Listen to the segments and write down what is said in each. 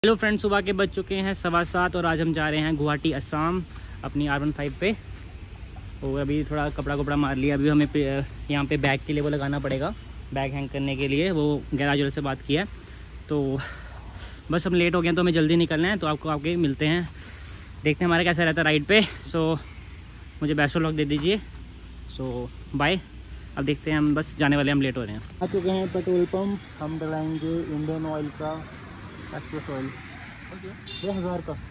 Hello friends, सुबह के बज चुके हैं 7:15 और आज हम जा रहे हैं गुवाहाटी असम अपनी R15 पे। और अभी थोड़ा कपड़ा मार लिया। अभी हमें यहाँ पे बैग के लिए वो लगाना पड़ेगा, बैग हैंग करने के लिए। वो गैराज वाले से बात किया है, तो बस हम लेट हो गए हैं तो हमें जल्दी निकलना है। तो आपको आके मिलते हैं, देखते हैं हमारा कैसा रहता है राइड पे। सो मुझे बेस्ट ऑफ लक दे दीजिए। So bye. अब देखते हैं, हम बस जाने वाले, हम लेट हो रहे हैं। आ चुके हैं पेट्रोल पम्प। हम डलाएँगे इंडियन ऑयल का एक्सप्रेस ऑयल 1000 का।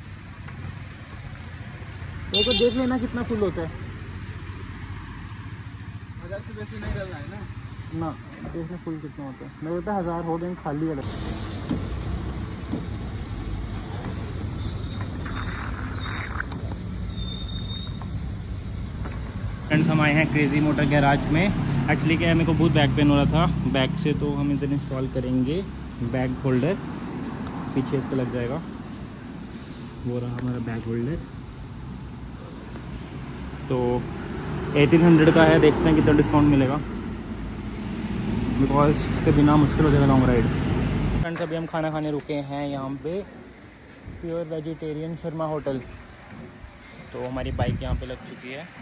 एक बार देख लेना कितना फुल होता है। 1000 से बेसी नहीं डालना है ना। इसमें फुल कितना होता है? मेरे होता है 1000 हो गए खाली वाला। फ्रेंड्स, हम आए हैं क्रेजी मोटर गैराज में। एक्चुअली क्या है, मेरे को बहुत बैक पेन हो रहा था बैक से, तो हम इधर इंस्टॉल करेंगे बैग होल्डर। पीछे इसका लग जाएगा, वो रहा हमारा बैग होल्डर। तो 1800 का है, देखते हैं कितना डिस्काउंट मिलेगा, बिकॉज इसके बिना मुश्किल हो जाएगा लॉन्ग राइड। फ्रेंड्स, अभी हम खाना खाने रुके हैं यहाँ पे प्योर वेजिटेरियन शर्मा होटल। तो हमारी बाइक यहाँ पे लग चुकी है।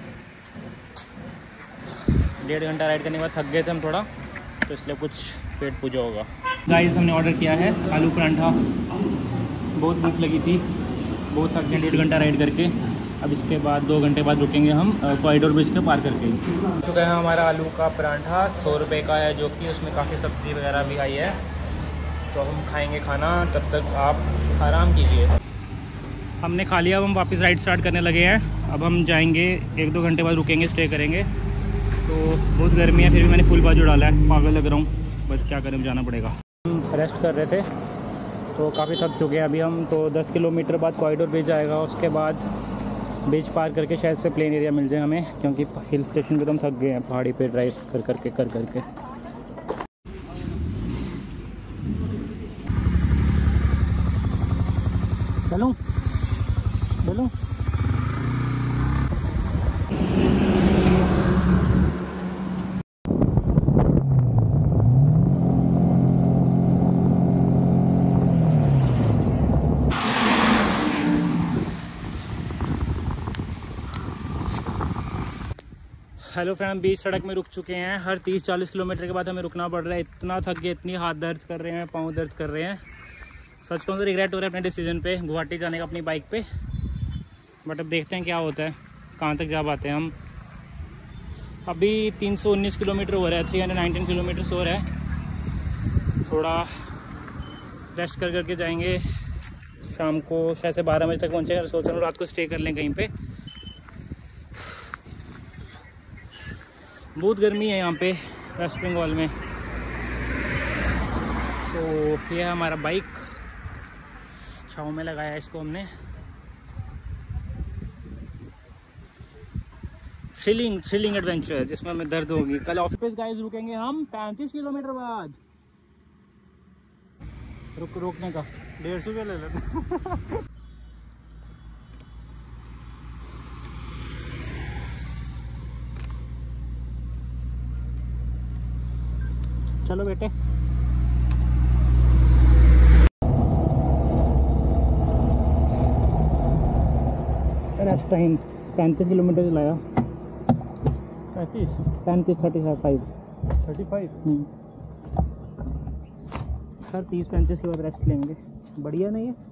1.5 घंटा राइड करने के बाद थक गए थे हम थोड़ा, तो इसलिए कुछ पेट पूजा होगा। गाइस, हमने ऑर्डर किया है आलू परांठा। बहुत भूख लगी थी, बहुत थक गए 1.5 घंटा राइड करके। अब इसके बाद 2 घंटे बाद रुकेंगे हम कॉरिडोर ब्रिज के पार करके। हो चुका है हमारा आलू का परांठा, 100 रुपये का है, जो कि उसमें काफ़ी सब्ज़ी वगैरह भी आई है। तो अब हम खाएंगे खाना, तब तक आप आराम कीजिए। हमने खा लिया, अब हम वापस राइड स्टार्ट करने लगे हैं। अब हम जाएंगे, 1-2 घंटे बाद रुकेंगे, स्टे करेंगे। तो बहुत गर्मी है, फिर भी मैंने फुल बाजू डाला है, पागल लग रहा हूँ, बट क्या करें, जाना पड़ेगा। हम रेस्ट कर रहे थे तो काफ़ी थक चुके हैं अभी हम। तो 10 किलोमीटर बाद कॉरिडोर ब्रिज आएगा, उसके बाद ब्रिज पार करके शायद से प्लेन एरिया मिल जाए हमें, क्योंकि हिल स्टेशन पे तो हम थक गए हैं पहाड़ी पे ड्राइव कर करके। चलो। हेलो फ्रेंड, हम बीच सड़क में रुक चुके हैं। हर 30-40 किलोमीटर के बाद हमें रुकना पड़ रहा है। इतना थक गए, इतनी हाथ दर्द कर रहे हैं, पाँव दर्द कर रहे हैं। सच कहूँ तो रिग्रेट हो रहा है अपने डिसीजन पे, गुवाहाटी जाने का अपनी बाइक पे। बट अब देखते हैं क्या होता है, कहाँ तक जा पाते हैं हम। अभी 319 किलोमीटर हो रहा है, 319 किलोमीटर हो रहा है। थोड़ा रेस्ट कर करके जाएंगे। शाम को शायद से 12 बजे तक पहुँचेगा। सोच रहा हूँ रात को स्टे कर लें कहीं पे। बहुत गर्मी है यहाँ पे वेस्ट बंगाल में। तो ये है हमारा बाइक, छाँव में लगाया है इसको हमने। थ्रिलिंग एडवेंचर, जिसमें हमें दर्द होगी। कल ऑफिस गाइस रुकेंगे हम 35 किलोमीटर बाद। रोकने का 150 रुपये ले लेते। चलो बेटे। नेक्स्ट टाइम 35 किलोमीटर चलाया। 35 सर 30-35 के बाद रेस्ट लेंगे। बढ़िया नहीं है?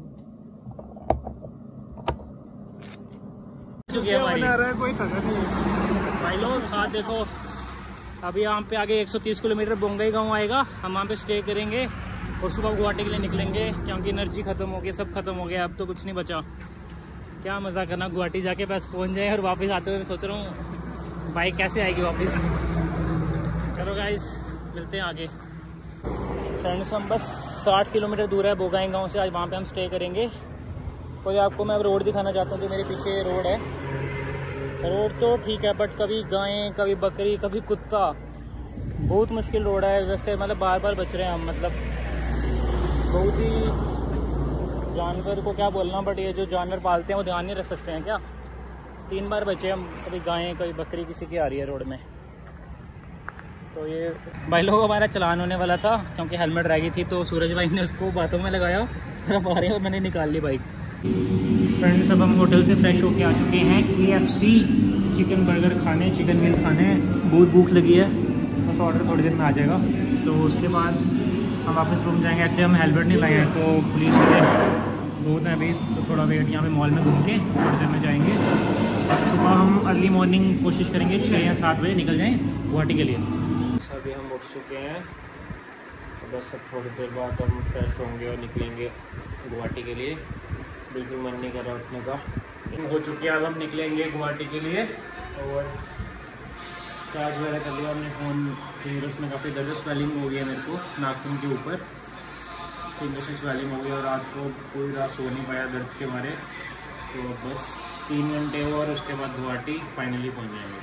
कोई थका नहीं है भाई लोग। हाँ देखो, अभी यहाँ पे आगे 130 किलोमीटर बोंगई गांव आएगा। हम वहाँ पे स्टे करेंगे और सुबह गुवाहाटी के लिए निकलेंगे, क्योंकि एनर्जी ख़त्म हो गई, सब खत्म हो गया, अब तो कुछ नहीं बचा। क्या मज़ा करना, गुवाहाटी जाके बस पहुँच जाए। और वापस आते हुए मैं सोच रहा हूँ बाइक कैसे आएगी वापस। चलो गाइस, मिलते हैं आगे। फ्रेंड्स, हम बस 60 किलोमीटर दूर है बोंगई गाँव से। आज वहाँ पर हम स्टे करेंगे। और आपको मैं अब रोड दिखाना चाहता हूँ, जो मेरे पीछे रोड है। रोड तो ठीक है, बट कभी गायें, कभी बकरी, कभी कुत्ता, बहुत मुश्किल रोड है। जैसे मतलब बार बच रहे हैं हम, मतलब बहुत ही जानवर को क्या बोलना, बट ये जो जानवर पालते हैं वो ध्यान नहीं रख सकते हैं क्या। 3 बार बचे हम, कभी गायें, कभी बकरी किसी की आ रही है रोड में। तो ये भाई लोग हमारा चलान होने वाला था क्योंकि हेलमेट रह गई थी, तो सूरज भाई ने उसको बातों में लगाया और अब आ रहे हैं और मैंने निकाल ली बाइक। फ्रेंड्स अब हम होटल से फ्रेश होके आ चुके हैं KFC चिकन बर्गर खाने, चिकन मील खाने। बहुत भूख लगी है, बस ऑर्डर थोड़ी देर में आ जाएगा। तो उसके बाद हम वापस रूम जाएंगे। एक्चुअली हम हेलमेट नहीं लाए हैं तो पुलिस वाले बहुत हैं अभी, तो थोड़ा वेट यहाँ पे मॉल में घूम के थोड़ी देर में जाएंगे। और सुबह हम अर्ली मॉर्निंग कोशिश करेंगे 6 या 7 बजे निकल जाएँ गुवाहाटी के लिए। अभी हम उठ चुके हैं, तो बस अब थोड़ी देर बाद हम फ्रेश होंगे और निकलेंगे गुवाहाटी के लिए। बिल्कुल मन नहीं कर रहा उठने का, हो चुकी है। अब हम निकलेंगे गुवाहाटी के लिए और चार्ज वगैरह कर लिया हमने फ़ोन, फिर उसमें काफ़ी दर्द स्वेलिंग हो गई है मेरे को नाखून के ऊपर, फिर से स्वेलिंग हो गई और रात को पूरी रात सो नहीं पाया दर्द के मारे। तो बस 3 घंटे और उसके बाद गुवाहाटी फाइनली पहुँच जाएंगे।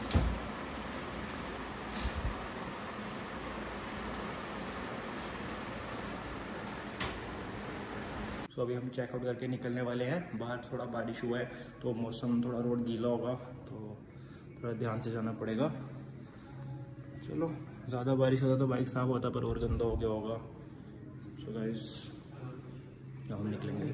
तो अभी हम चेकआउट करके निकलने वाले हैं। बाहर थोड़ा बारिश हुआ है तो मौसम थोड़ा रोड गीला होगा, तो थोड़ा ध्यान से जाना पड़ेगा। चलो, ज़्यादा बारिश होता तो बाइक साफ होता, पर और गंदा हो गया होगा। सो गाइस अब हम निकलेंगे।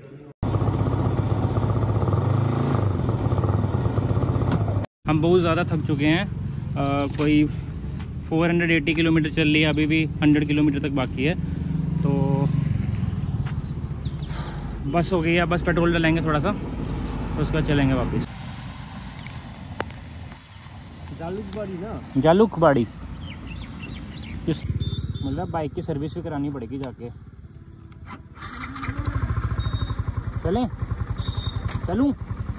हम बहुत ज़्यादा थक चुके हैं। कोई 480 किलोमीटर चल रही है, अभी भी 100 किलोमीटर तक बाकी है। तो बस हो गई है, बस पेट्रोल डालेंगे थोड़ा सा तो उसके बाद चलेंगे वापस। जालुकबाड़ी ना, जालुकबाड़ी मतलब बाइक की सर्विस भी करानी पड़ेगी जाके। चलें? चलूं?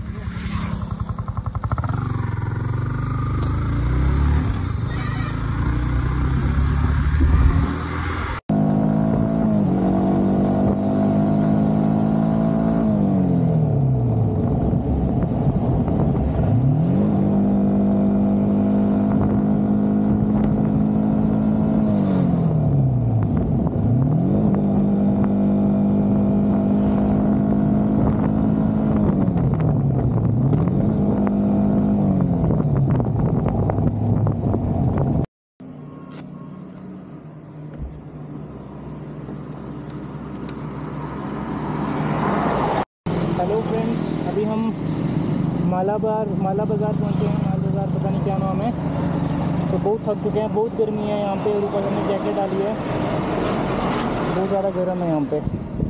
हेलो फ्रेंड्स, अभी हम माला बाज़ार पहुँचे हैं। माल बाज़ार पता नहीं क्या नाम है। तो बहुत थक चुके हैं, बहुत गर्मी है यहाँ पे। ऊपर हमने जैकेट डाली है, बहुत ज़्यादा गर्म है यहाँ पे।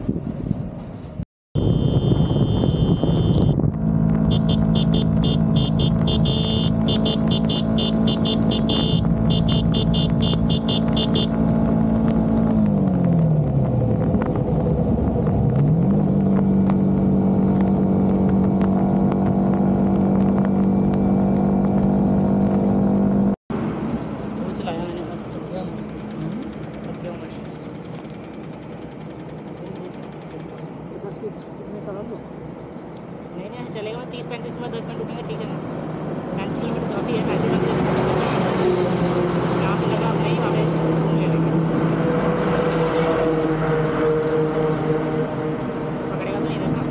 नहीं चलेगा, 30-35 में 10 मिनट रुकेंगे, ठीक है ना। 35 किलोमीटर काफ़ी है, 35 यहाँ पे लगा नहीं, वहाँ पे पकड़ेगा तो नहीं रहता।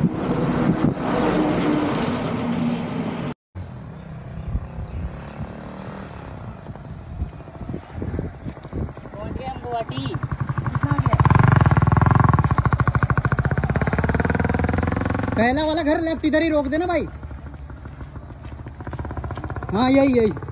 पहुँच गए हम गुवाहाटी। पहला वाला घर लेफ्ट इधर ही रोक देना भाई। हाँ यही